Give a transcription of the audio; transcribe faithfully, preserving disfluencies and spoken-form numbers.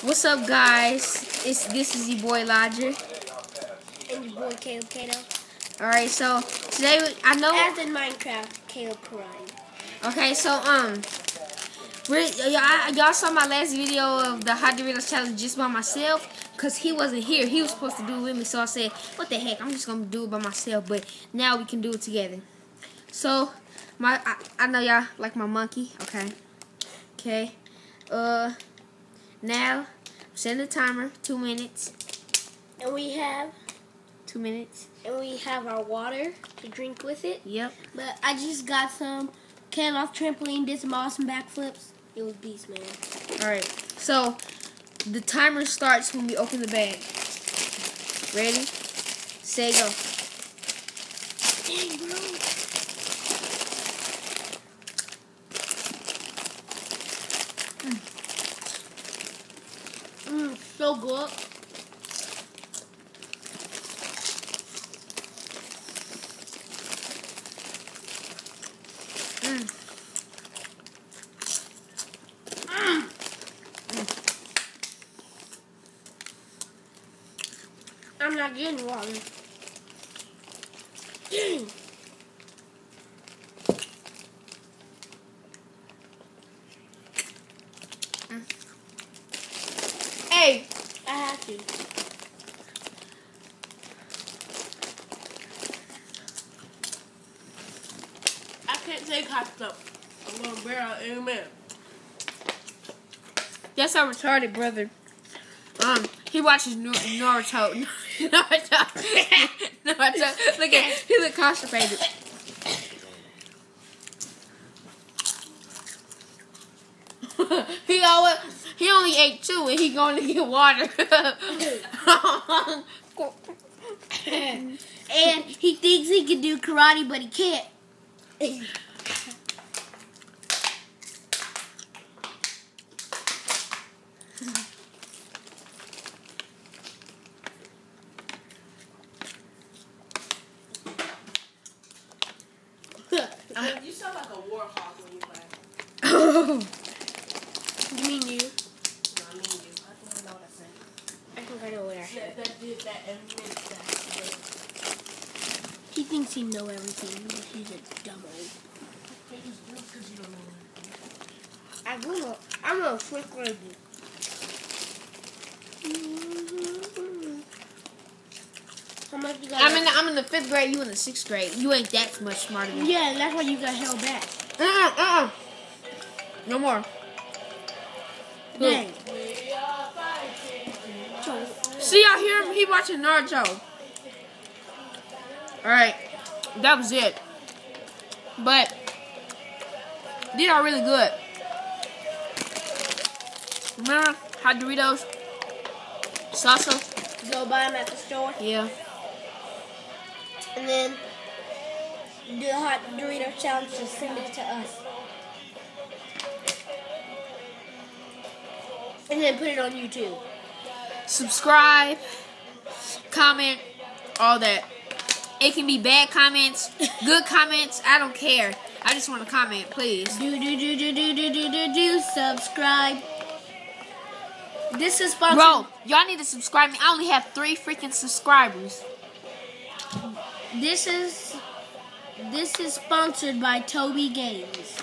What's up, guys? It's this is your boy Elijah and your boy Caleb Kato. All right, so today we, I know. As in Minecraft, Caleb Karate. Okay, so um, y'all y'all saw my last video of the Hot Doritos challenge just by myself, cause he wasn't here. He was supposed to do it with me, so I said, "What the heck? I'm just gonna do it by myself." But now we can do it together. So my I, I know y'all like my monkey. Okay, okay. Uh, now set the timer. Two minutes. And we have two minutes. And we have our water to drink with it. Yep. But I just got some. Came off trampoline, did some awesome backflips. It was beast, man. All right. So the timer starts when we open the bag. Ready? Say go. Dang, bro. Mmm, so good. Mm. Mm. I'm not getting water. Dang. Mm. Hey, I have to. I can't take hot stuff. I'm gonna bear out in a minute. that's our retarded brother. Um, he watches Naruto. Naruto. Naruto. Look at he look constipated. he always he only ate two and he going to get water. And he thinks he can do karate, but he can't. You sound like a warhawk when you play. You mean you? No, I mean you. I think I know what I said. I think I know what I said. That, that did that and meant that. He thinks he know everything, but he's a dumb old. Just do because you don't know. I grew up. I'm a trick lady. How much you got? I'm in the, I'm in the fifth grade. You in the sixth grade. You ain't that much smarter than me. Yeah, that's why you got held back. Uh uh uh. No more. Dang. See, y'all hear him? He watching Naruto. Alright. That was it. But these are really good. Remember Hot Doritos? Salsa? Go buy them at the store. Yeah. And then do the Hot Dorito challenge and send it to us. And then put it on YouTube. Subscribe. Comment. All that. It can be bad comments, good comments. I don't care. I just want to comment, please. Do do do do do do do do do subscribe. This is sponsored. Bro, y'all need to subscribe me. I only have three freaking subscribers. This is this is sponsored by Toby Games.